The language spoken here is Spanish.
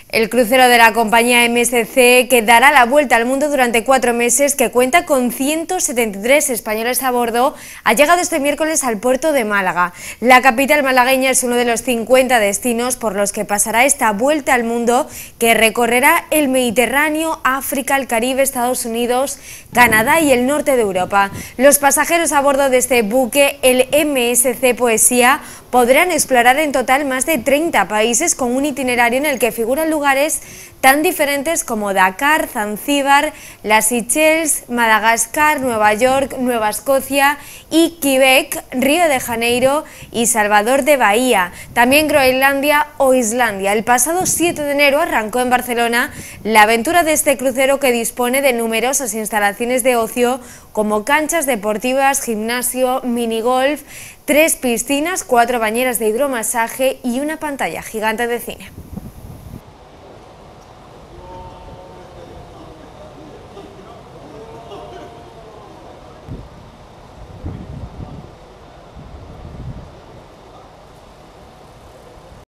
El crucero de la compañía MSC, que dará la vuelta al mundo durante 4 meses, que cuenta con 173 españoles a bordo, ha llegado este miércoles al puerto de Málaga. La capital malagueña es uno de los 50 destinos por los que pasará esta vuelta al mundo, que recorrerá el Mediterráneo, África, el Caribe, Estados Unidos, Canadá y el norte de Europa. Los pasajeros a bordo de este buque, el MSC Poesía, podrán explorar en total más de 30 países con un itinerario en el que figuran lugares tan diferentes como Dakar, Zanzíbar, las Seychelles, Madagascar, Nueva York, Nueva Escocia y Quebec, Río de Janeiro y Salvador de Bahía, también Groenlandia o Islandia. El pasado 7 de enero arrancó en Barcelona la aventura de este crucero, que dispone de numerosas instalaciones de ocio como canchas deportivas, gimnasio, minigolf, 3 piscinas, 4 bañeras de hidromasaje y una pantalla gigante de cine.